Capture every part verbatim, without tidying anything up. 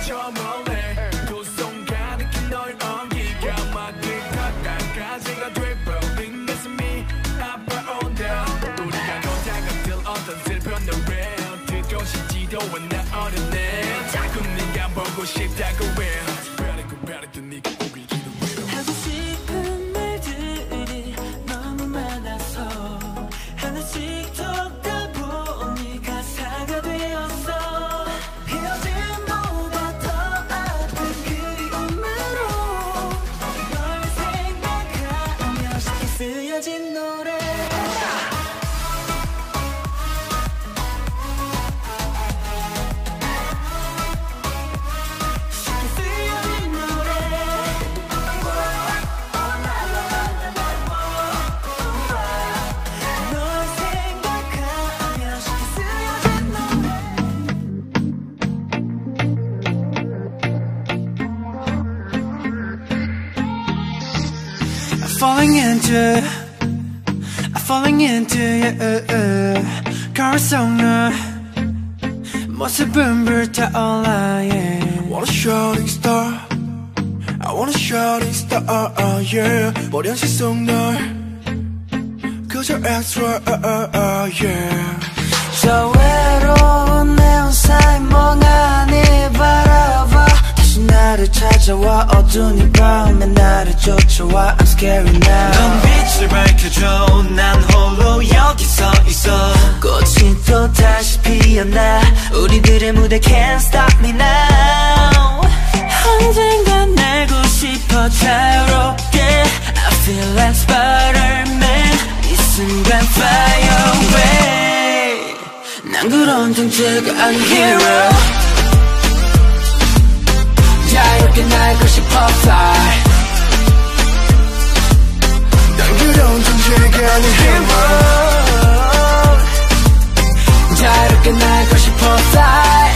저 몰래 두 손 가득히 널 엉기가 막힐 가까이가 돼버린 가슴이 아파온다. 우리가 놓다가 어떤 슬픈 노래 듣고 싶지도 않아 어렵네. 자꾸 네가 보고 싶다고 해. 특별하고 바랬던 네가 우리 기도 해. 하고 싶은 말들이 너무 많아서 하나씩 적다 보니 가사가 되었어. 헤어짐보다 더 아픈 그리움으로 널 생각하며 쉽게 쓰여진 노래. Falling into, falling into you. 거울속 너 모습은 불타올라. Yeah. Want a shooting star, I want a shooting star, yeah. 버린 시선 널 그저 extra, yeah. 저 외로운 내온 사이 멍하니 바라봐. 다시 나를 찾아와 어두운 이 밤에 나를 쫓아와. I'm scary now. 넌 빛을 밝혀줘. 난 홀로 여기 서 있어. 꽃이 또 다시 피어나. 우리들의 무대 can't stop me now. 언젠간 날고 싶어 자유롭게. I feel like Spider-Man. 이 순간 fly away. 난 그런 존재가 아닌 hero. 자유롭게 날고 싶어 fly. 난 그런 존재가 아닌 hero. 자유롭게 날고 싶어 fly.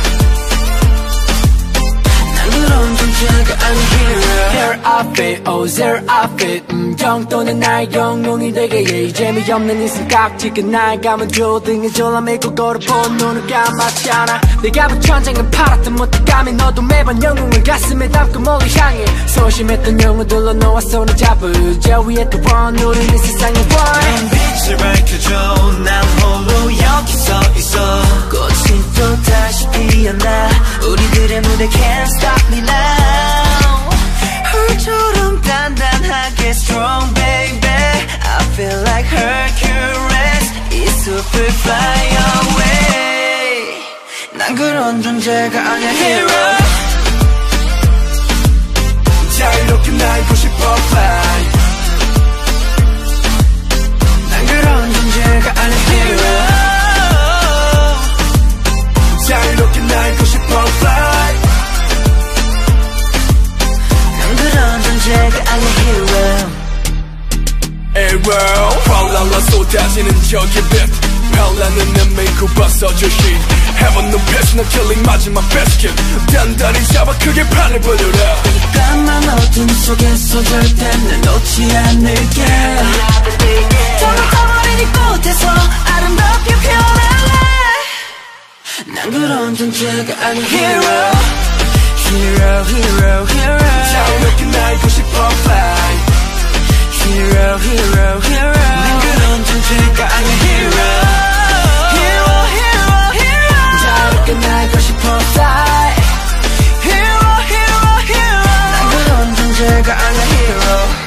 난 그런 존재가 아닌 hero. There I fit, oh there I fit. 음, 정도는 나의 영웅이 되게 해. 재미없는 인생 깍지가 날 감아줘. 등에 졸라매고 걸어본 눈을 감았잖아. 내가 붙천장은 팔았던 못감이 너도 매번 영웅을 가슴에 담고 멀리 향해. 소심했던 영웅들로 너와 손을 잡으자. 위에 또 원 우린 이 세상의 원. 넌 빛을 밝혀줘. 난 홀로 여기 서 있어. 꽃이 또 다시 피어나. 우리들의 무대 can't stop me now. 홀처럼 단단하게 strong baby. I feel like Hercules. 이 숲을 fly away. 난 그런 존재가 아니야 hero. 자유롭게 날고 싶어 fly. 난 그런 존재가 아니야 hero. 자유롭게 날고 싶어 fly. 난 그런 존재가 아니야 hero. Arrow 활랄라 쏟아지는 저기 빛. 별나는 내 메이크업 벗어줘 shit. Heaven no 패스 나 killing 마지막 basket. 단단히 잡아 크게 판을 벌려라. 까만 어둠 속에서 절대 날 놓지 않을게. 정을 떠버린 이 꽃에서 아름답게 피어날래. 난 그런 존재가 아닌 hero. Hero hero hero. 자유롭게 날고 싶어 fly. Hero hero hero. 난 그런 존재가 아닌 hero. Hero hero hero. 자유롭게 날고 싶어 fly. Hero hero hero. 난 그런 존재가 아닌 hero.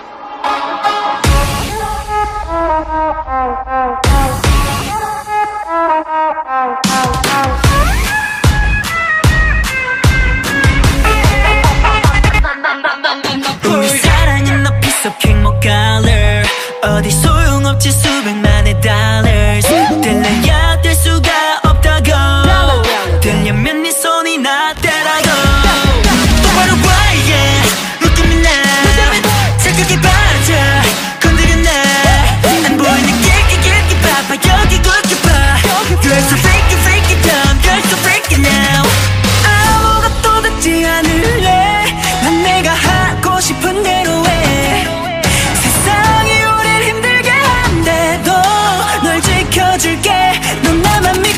우리 사랑이 높이 섞인 뭐 color. 어디 소용없지 수백만의 dollars. 들려야 될 수가 없다고. 들려면 네 손이 나대라고. 똑바로 봐 yeah. 느낌이 나 착하게 빠져 건드려 나. 안 보이는 길게 길게 봐봐 여기 굵게 봐. You're so fake it fake it down. You're so fake it now. 아무것도 듣지 않을래. 난 내가 하고 싶은 대로 해. 세상이 우릴 힘들게 한데도 널 지켜줄게. 넌 나만 믿고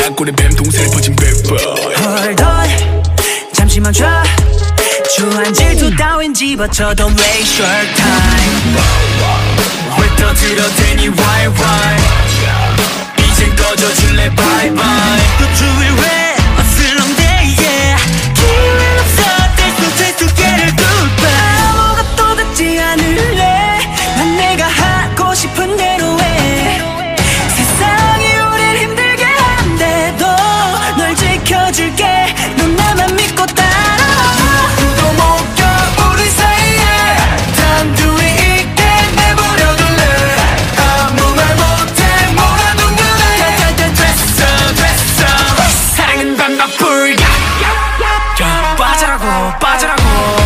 약골에 뱀통살 퍼진 배퍼 Hold on 잠시만 줘 주한 질투 따윈 집어쳐 Don't waste your time 왜 떠들어대니 why why 이젠 꺼져줄래 bye bye 또 주위 왜 어슬렁대 yeah 기회 없어 there's no chance to get it goodbye 아무것도 듣지 않을래 난 내가 하고 싶은 대로 해 세상이 우릴 힘들게 한데도 널 지켜줄게 넌 나만 믿고 따라와 또 못가 우리 사이에 단둘이 있게 내버려둘래 아무 말 못해 몰아둔 그대 됐어 됐어 사랑은 반박불가 빠져라고 빠져라고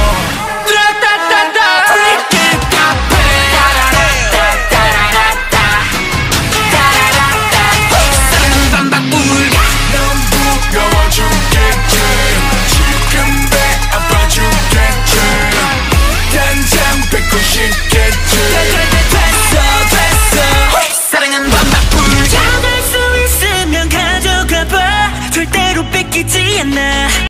따따따따 freaking 카페 사랑은 반박불가 넌 부러워 죽겠지 지금 배 아파 죽겠지 당장 뺏고 싶겠지 됐어 됐어 사랑은 반박불가 가질 수 있으면 가져가봐 절대로 뺏기지 않아